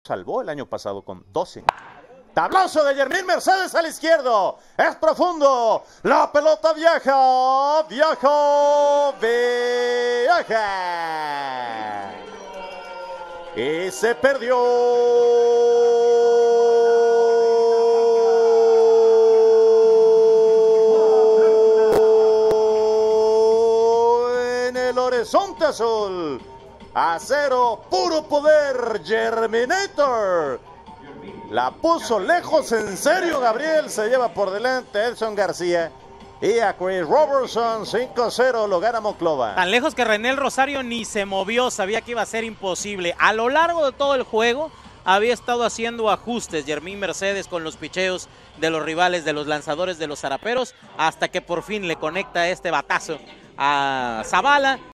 salvó el año pasado con 12. Tablazo de Yermín Mercedes al izquierdo. Es profundo. La pelota viaja. Y se perdió. En el horizonte azul. A 0, puro poder. Germinator. La puso lejos, en serio, Gabriel. Se lleva por delante Edson García. Y a Chris Robertson, 5-0, lo gana Monclova. Tan lejos que René Rosario ni se movió, sabía que iba a ser imposible. A lo largo de todo el juego había estado haciendo ajustes Yermín Mercedes con los picheos de los rivales, de los lanzadores, de los zaraperos, hasta que por fin le conecta este batazo a Zavala.